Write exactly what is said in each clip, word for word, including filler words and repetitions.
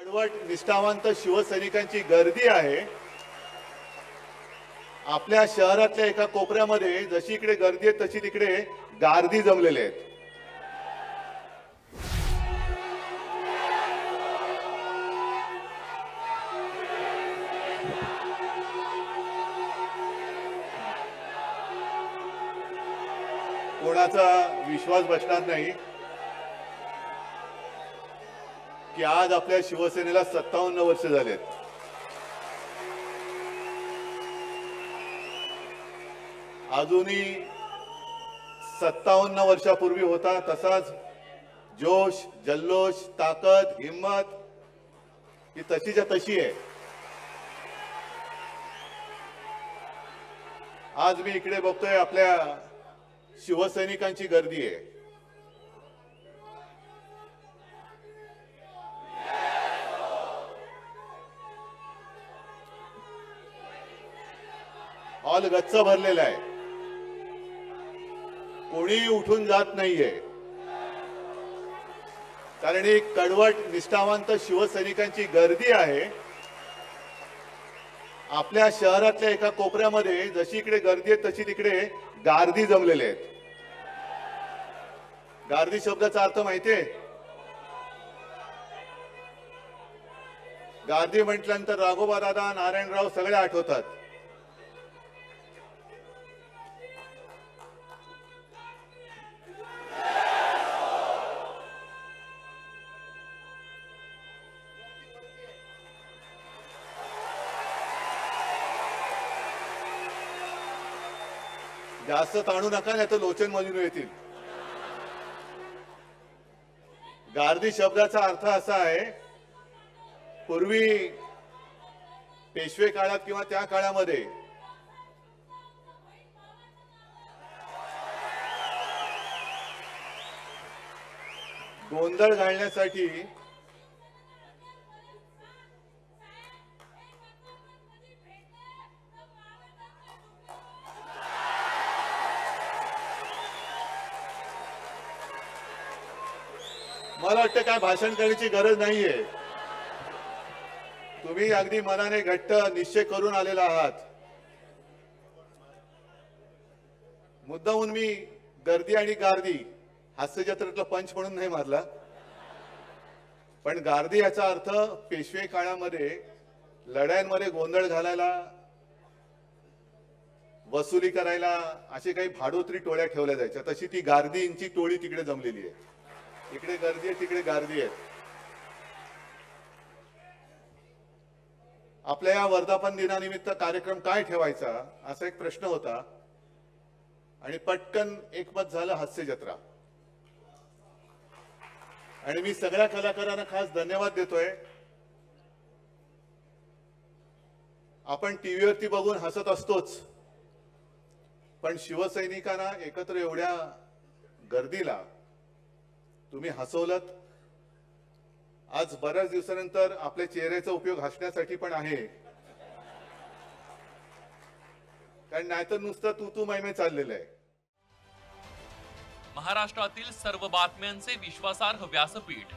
कडवट निष्ठावंत शिवसैनिकांची गर्दी आहे। आपल्या शहरातल्या एका कोपऱ्यामध्ये जशी इकडे गर्दी आहे तशी तिकडे गार्दी जमलेले आहेत। कोणाचा विश्वास बसणार नाही की आज आपल्या शिवसेनेला सत्तावन्न वर्ष झालेत। अजूनही सत्तावन्न वर्षापूर्वी होता तसाच जोश, जल्लोष, ताकद, हिम्मत ही तशीच्या तशी आहे। आज मी इकडे बघतोय आपल्या शिवसैनिकांची गर्दी आहे। हॉल गच्च भरलेला आहे, कोणी उठून जात नाहीये, कारण एक कडवट निष्ठावंत शिवसैनिकांची गर्दी आहे। आपल्या शहरातल्या एका कोपऱ्यामध्ये जशी इकडे गर्दी आहे तशी तिकडे गार्दी जमलेले आहेत। गार्दी शब्दाचा अर्थ माहितीये? गार्दी म्हटल्यानंतर राघोबा दादा, नारायणराव सगळे आठवतात। जास्त ताणू नका नाही तर लोचन मजूर येतील। गार्दी शब्दाचा अर्थ असा आहे, पूर्वी पेशवे काळात किंवा त्या काळामध्ये गोंधळ घालण्यासाठी मला वाटतं काय भाषण करण्याची गरज नाहीये। तुम्ही अगदी मनाने घट्ट निश्चय करून आलेला आहात। मुद्दामून मी गर्दी आणि गार्दी हास्यजत्रेतला पंच म्हणून नाही मारला, पण गार्दी याचा अर्थ पेशवे काळामध्ये लढायांमध्ये गोंधळ घालायला, वसुली करायला अशी काही भाडोत्री टोळ्या ठेवल्या जायच्या, तशी ती गार्दींची टोळी तिकडे जमलेली आहे। इकडे गर्दी आहे, तिकडे गार्दी आहे। आपल्या या वर्धापन दिनानिमित्त कार्यक्रम काय ठेवायचा असा एक प्रश्न होता आणि पटकन एकमत झालं हास्य जत्रा। आणि मी सगळ्या कलाकारांना खास धन्यवाद देतोय। आपण टीव्हीवरती बघून हसत असतोच, पण शिवसैनिकांना एकत्र एवढ्या गर्दीला तुम्ही हसवलत। आज बऱ्याच दिवसानंतर आपल्या चेहऱ्याचा उपयोग हसण्यासाठी पण आहे, कारण नाहीतर नुसतं तू तू मैमे चाललेलं आहे। महाराष्ट्रातील सर्व बातम्यांचे विश्वासार्ह व्यासपीठ,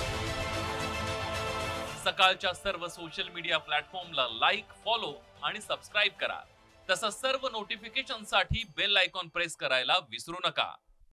सकाळच्या सर्व सोशल मीडिया प्लॅटफॉर्मला लाईक, फॉलो आणि सबस्क्राईब करा। तसंच सर्व नोटिफिकेशनसाठी बेल आयकॉन प्रेस करायला विसरू नका।